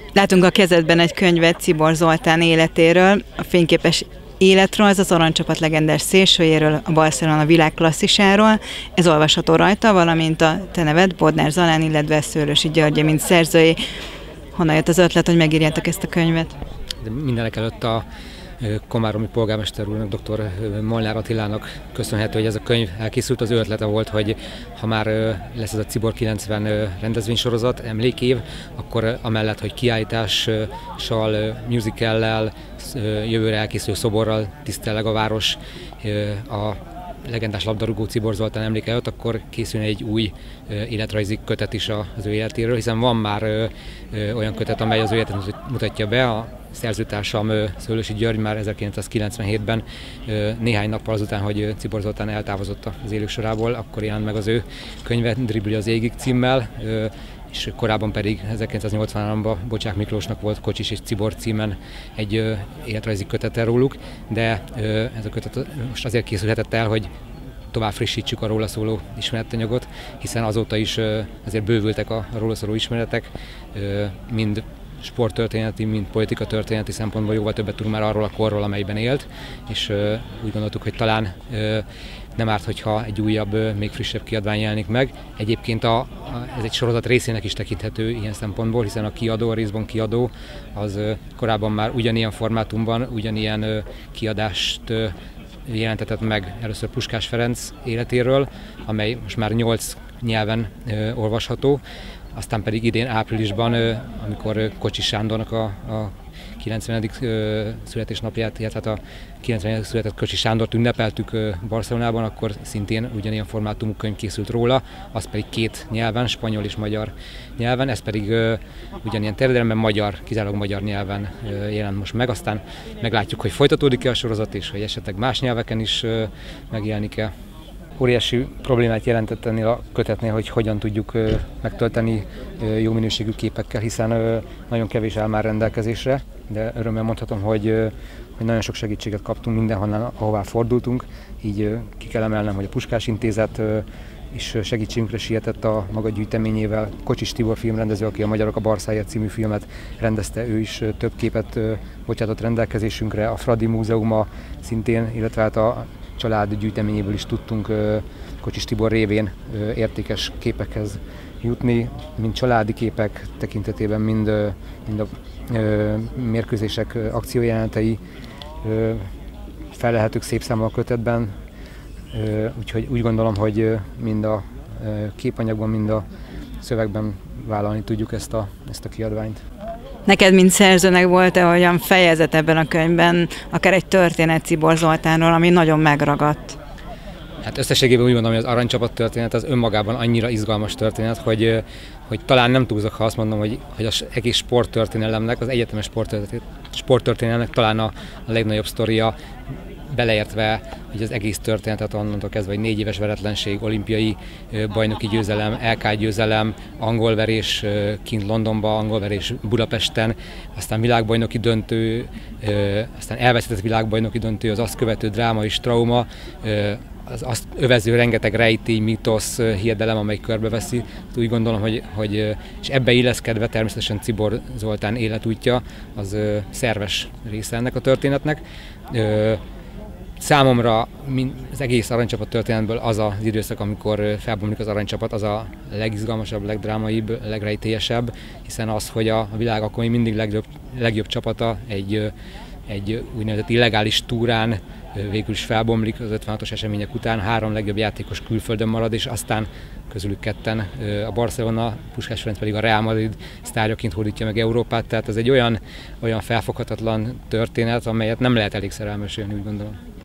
Látunk a kezedben egy könyvet Czibor Zoltán életéről, a fényképes életről, az aranycsapat legendás szélsőjéről, a Barcelona világklasszisáról. Ez olvasható rajta, valamint a te neved, Bodnár Zalán, illetve Szőlősi György, mint szerzői. Honnan jött az ötlet, hogy megírjátok ezt a könyvet? De mindenekelőtt a komáromi polgármester úrnak, dr. Molnár Attilának köszönhető, hogy ez a könyv elkészült. Az ő ötlete volt, hogy ha már lesz ez a Czibor 90 rendezvénysorozat, emlékév, akkor amellett, hogy kiállítással, musicallel, jövőre elkészülő szoborral tisztelleg a város a legendás labdarúgó Czibor Zoltán emléke előtt, akkor készül egy új életrajzi kötet is az ő életéről, hiszen van már olyan kötet, amely az ő életet mutatja be. A szerzőtársam Szőlősi György már 1997-ben, néhány nappal azután, hogy Czibor Zoltán eltávozott az élők sorából, akkor jelent meg az ő könyve, Dribli az égig címmel, és korábban pedig 1983-ban Bocsák Miklósnak volt Kocsis és Czibor címen egy életrajzi kötete róluk, de ez a kötet most azért készülhetett el, hogy tovább frissítsük a róla szóló ismeretanyagot, hiszen azóta is azért bővültek a róla szóló ismeretek, mind sporttörténeti, mind politikatörténeti szempontból jóval többet tudunk már arról a korról, amelyben élt, és úgy gondoltuk, hogy talán nem árt, hogyha egy újabb, még frissebb kiadvány jelenik meg. Egyébként ez egy sorozat részének is tekinthető ilyen szempontból, hiszen a kiadó, a részben kiadó, az korábban már ugyanilyen formátumban, ugyanilyen kiadást jelentetett meg először Puskás Ferenc életéről, amely most már 8 nyelven olvasható, aztán pedig idén áprilisban, amikor Kocsis Sándornak a 90. születésnapját, illetve a 90. született Kocsis Sándort ünnepeltük Barcelonában, akkor szintén ugyanilyen formátumú könyv készült róla, az pedig 2 nyelven, spanyol és magyar nyelven, ez pedig ugyanilyen terjedelemben kizárólag magyar nyelven jelent most meg, aztán meglátjuk, hogy folytatódik-e a sorozat, és hogy esetleg más nyelveken is megjelenik-e. Óriási problémát jelentett ennél a kötetnél, hogy hogyan tudjuk megtölteni jó minőségű képekkel, hiszen nagyon kevés áll már rendelkezésre, de örömmel mondhatom, hogy nagyon sok segítséget kaptunk mindenhonnan, ahová fordultunk. Így ki kell emelnem, hogy a Puskás Intézet is segítségünkre sietett a maga gyűjteményével. Kocsis Tibor filmrendező, aki a Magyarok a Barszáért című filmet rendezte, ő is több képet bocsátott rendelkezésünkre. A Fradi Múzeuma szintén, illetve hát a család gyűjteményéből is tudtunk Kocsis Tibor révén értékes képekhez jutni, mind családi képek tekintetében, mind a mérkőzések akciójelenetei felelhetők szép számmal a kötetben, úgyhogy úgy gondolom, hogy mind a képanyagban, mind a szövegben vállalni tudjuk ezt a kiadványt. Neked, mint szerzőnek volt-e olyan fejezet ebben a könyvben, akár egy történet Czibor Zoltánról, ami nagyon megragadt? Hát összességében úgy gondolom, hogy az aranycsapat történet az önmagában annyira izgalmas történet, hogy talán nem túlzok, ha azt mondom, hogy az egész sporttörténelemnek, az egyetemes sporttörténelemnek talán a legnagyobb sztoria, beleértve, hogy az egész történetet onnantól kezdve, hogy 4 éves veretlenség, olimpiai bajnoki győzelem, LK győzelem, angolverés kint Londonban, angolverés Budapesten, aztán világbajnoki döntő, aztán elveszített világbajnoki döntő, az azt követő dráma és trauma, az azt övező rengeteg rejtély, mítosz, hiedelem, amely körbeveszi. Úgy gondolom, hogy és ebbe illeszkedve természetesen Czibor Zoltán életútja az szerves része ennek a történetnek. Számomra az egész aranycsapat történetből az az időszak, amikor felbomlik az aranycsapat, az a legizgalmasabb, legdrámaibb, legrejtélyesebb, hiszen az, hogy a világ akkor még mindig legjobb csapata egy úgynevezett illegális túrán végül is felbomlik az 56-os események után, 3 legjobb játékos külföldön marad, és aztán közülük 2 a Barcelona, Puskás Ferenc pedig a Real Madrid sztárjaként hódítja meg Európát, tehát ez egy olyan felfoghatatlan történet, amelyet nem lehet elégszer elmesélni, úgy gondolom.